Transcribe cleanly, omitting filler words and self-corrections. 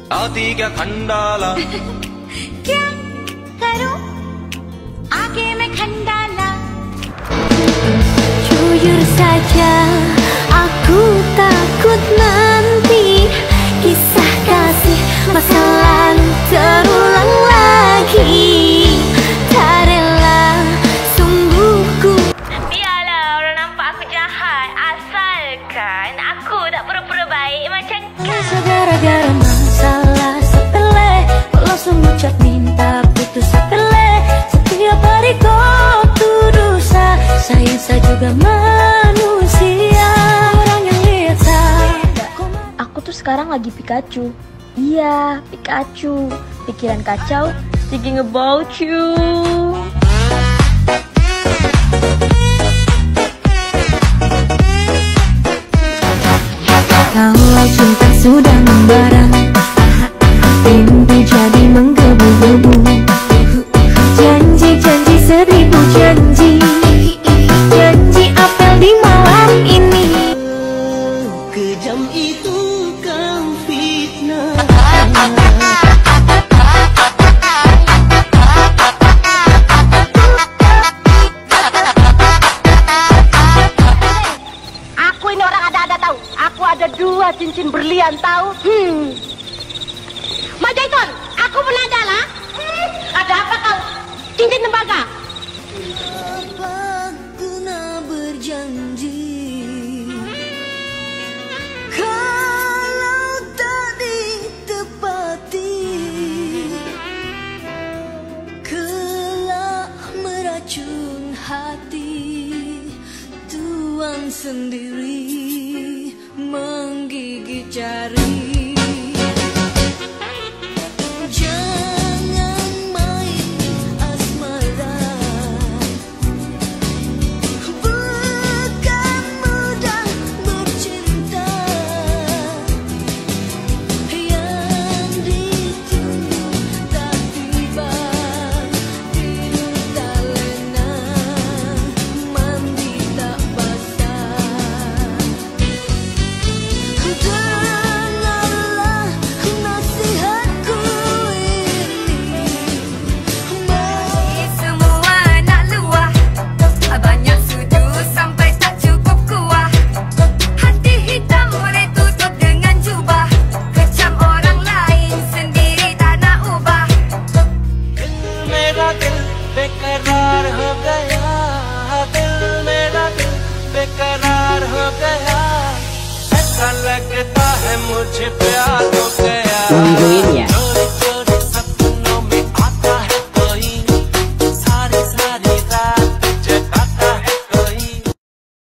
आती क्या खंडाला क्या करूं आगे मैं Khandala. Jujur saja aku takut nanti kisah kasih masa lalu terulang lagi. Tak rela sungguh ku. Biarlah orang nampak aku jahat, asalkan aku tak pura-pura baik macam kau. Gara-gara masalah sepele, kau langsung ucap minta putus sepele. Setiap hari kau dosa, sayang saya juga manusia. Orang yang lihat saya. Aku tuh sekarang lagi Pikachu. Iya, Pikachu. Pikiran kacau, thinking about you. Kalau cinta sudah membara, mimpi jadi menggebu-gebu. Janji-janji seribu janji, janji apel di malam ini. Kejam itu kau fitnah. Aku ini orang ada-ada tahu. Aku ada 2 cincin berlian tahu. Majaiton, aku pun ada lah. Ada apa kau? Cincin tembaga. Apa guna berjanji kalau tak ditepati? Kelak meracun hati, tuan sendiri menggigit jari. बेकरार हो गया, ऐसा लगता है मुझे प्यार